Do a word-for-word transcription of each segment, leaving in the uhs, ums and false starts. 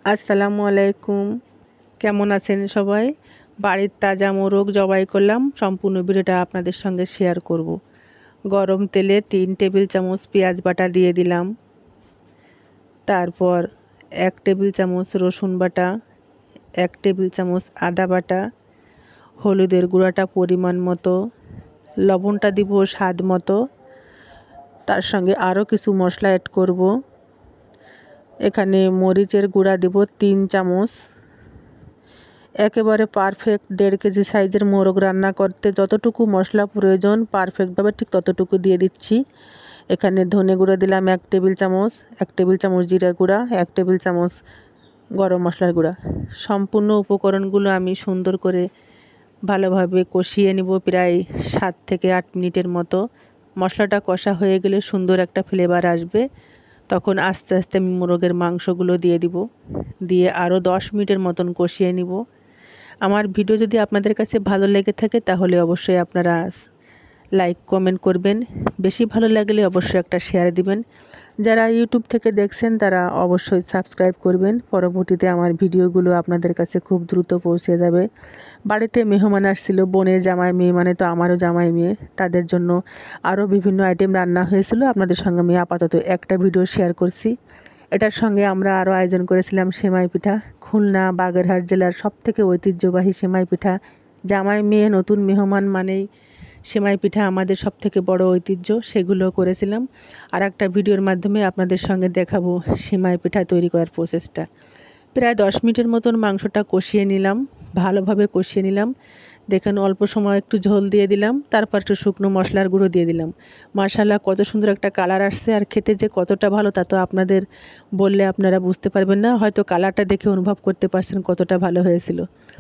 আসসালামু আলাইকুম। কেমন আছেন সবাই? বাড়ির তাজা মোরগ জবাই করলাম, সম্পূর্ণ ভিডিওটা আপনাদের সঙ্গে শেয়ার করব। গরম তেলে তিন টেবিল চামচ পেঁয়াজ বাটা দিয়ে দিলাম। তারপর এক টেবিল চামচ রসুন বাটা, এক টেবিল চামচ আদা বাটা, হলুদের গুঁড়াটা পরিমাণ মতো, লবণটা দিব স্বাদ মতো। তার সঙ্গে আরও কিছু মশলা অ্যাড করব। এখানে মরিচের গুঁড়া দিব তিন চামচ। একেবারে পারফেক্ট দেড় কেজি সাইজের মোরগ রান্না করতে যতটুকু মশলা প্রয়োজন পারফেক্টভাবে ঠিক ততটুকু দিয়ে দিচ্ছি। এখানে ধনে গুঁড়ো দিলাম এক টেবিল চামচ, এক টেবিল চামচ জিরা গুঁড়া, এক টেবিল চামচ গরম মশলার গুঁড়া। সম্পূর্ণ উপকরণগুলো আমি সুন্দর করে ভালোভাবে কষিয়ে নিব প্রায় সাত থেকে আট মিনিটের মতো। মশলাটা কষা হয়ে গেলে সুন্দর একটা ফ্লেভার আসবে, তখন আস্তে আস্তে আমি মোরগের মাংসগুলো দিয়ে দিব। দিয়ে আরও দশ মিনিটের মতন কষিয়ে নিব। আমার ভিডিও যদি আপনাদের কাছে ভালো লেগে থাকে তাহলে অবশ্যই আপনারা লাইক কমেন্ট করবেন। বেশি ভালো লাগলে অবশ্যই একটা শেয়ার দিবেন। যারা ইউটিউব থেকে দেখছেন তারা অবশ্যই সাবস্ক্রাইব করবেন। পরবর্তীতে আমার ভিডিওগুলো আপনাদের কাছে খুব দ্রুত পৌঁছে যাবে। বাড়িতে মেহমান আসছিল, বোনের জামাই মেয়ে, মানে তো আমারও জামাই মেয়ে, তাদের জন্য আরও বিভিন্ন আইটেম রান্না হয়েছিল। আপনাদের সঙ্গে আমি আপাতত একটা ভিডিও শেয়ার করছি। এটার সঙ্গে আমরা আরও আয়োজন করেছিলাম সেমাই পিঠা। খুলনা বাগেরহাট জেলার সবথেকে ঐতিহ্যবাহী সেমাই পিঠা। জামাই মেয়ে নতুন মেহমান মানেই সেমাই পিঠা আমাদের সবথেকে বড় ঐতিহ্য, সেগুলো করেছিলাম। আর একটা ভিডিওর মাধ্যমে আপনাদের সঙ্গে দেখাবো সেমাই পিঠা তৈরি করার প্রসেসটা। প্রায় দশ মিনিটের মতন মাংসটা কষিয়ে নিলাম, ভালোভাবে কষিয়ে নিলাম। দেখেন অল্প সময় একটু ঝোল দিয়ে দিলাম, তারপর একটু শুকনো মশলার গুঁড়ো দিয়ে দিলাম। মাশাআল্লাহ, কত সুন্দর একটা কালার আসছে। আর খেতে যে কতটা ভালো তা তো আপনাদের বললে আপনারা বুঝতে পারবেন না, হয়তো কালারটা দেখে অনুভব করতে পারছেন কতটা ভালো হয়েছিল।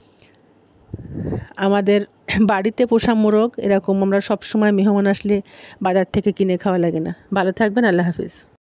আমাদের বাড়িতে পোষা মোরগ এরকম আমরা সব সময় মেহমান আসলে বাজার থেকে কিনে খাওয়া লাগে না। ভালো থাকবেন, আল্লাহ হাফিজ।